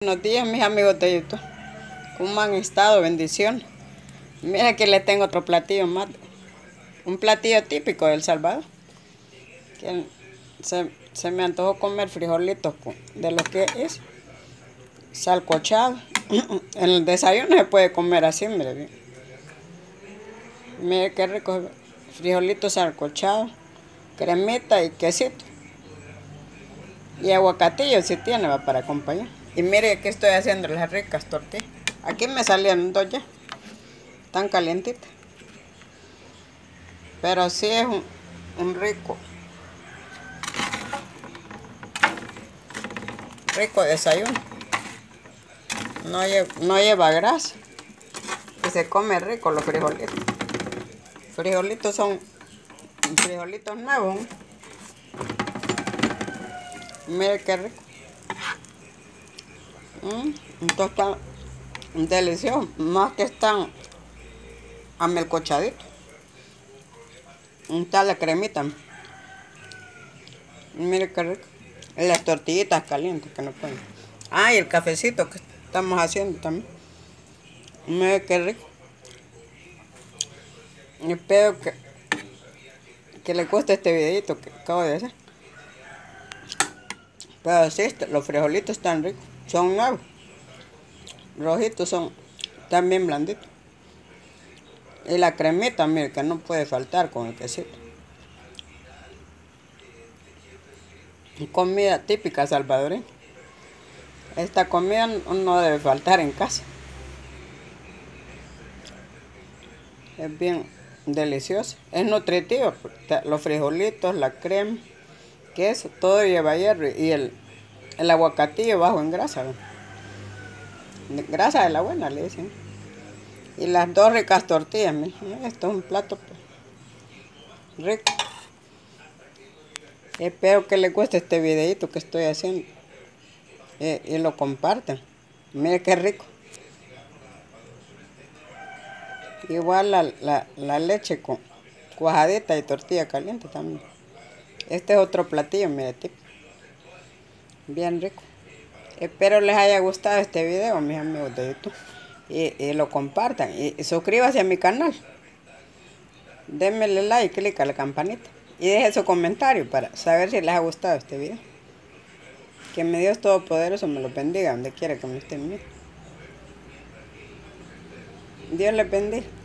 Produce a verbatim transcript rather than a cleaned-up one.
Buenos días, mis amigos de YouTube. ¿Cómo han estado? Bendición. Mira que les tengo otro platillo más. Un platillo típico de El Salvador. Que se, se me antojó comer frijolitos con- de lo que es salcochado. En el desayuno se puede comer así, mire bien. Mire qué rico. Frijolitos salcochados, cremita y quesito. Y aguacatillo si tiene, va para acompañar. Y mire que estoy haciendo las ricas tortillas. Aquí me salieron dos ya. Tan calientitas. Pero sí es un, un rico, rico desayuno. No lleva, no lleva grasa. Y se come rico los frijolitos. Frijolitos son frijolitos nuevos. Mire qué rico. Mm, entonces están deliciosos. Más que están amelcochaditos. Está la cremita. Mire qué rico. Y las tortillitas calientes que no pueden. Ah, y el cafecito que estamos haciendo también. Mire qué rico. Espero que, que les guste este videito que acabo de hacer. Pero sí, los frijolitos están ricos. Son nuevos. Rojitos son también blanditos. Y la cremita, mire, que no puede faltar con el quesito. Comida típica salvadoreña. Esta comida no debe faltar en casa. Es bien deliciosa. Es nutritiva. Los frijolitos, la crema, queso, todo lleva hierro. Y el, el aguacatillo bajo en grasa, ¿no? Grasa de la buena, le dicen. Y las dos ricas tortillas, mira. Esto es un plato rico. Espero que les guste este videito que estoy haciendo. Y, y lo compartan. Mire qué rico. Igual la, la, la leche con cuajadita y tortilla caliente también. Este es otro platillo, mire, tipo. Bien rico. Espero les haya gustado este video, mis amigos de YouTube. Y, y lo compartan. Y, y suscríbanse a mi canal. Denme like, clic a la campanita. Y dejen su comentario para saber si les ha gustado este video. Que mi Dios Todopoderoso me lo bendiga donde quiera que me estén viendo. Dios les bendiga.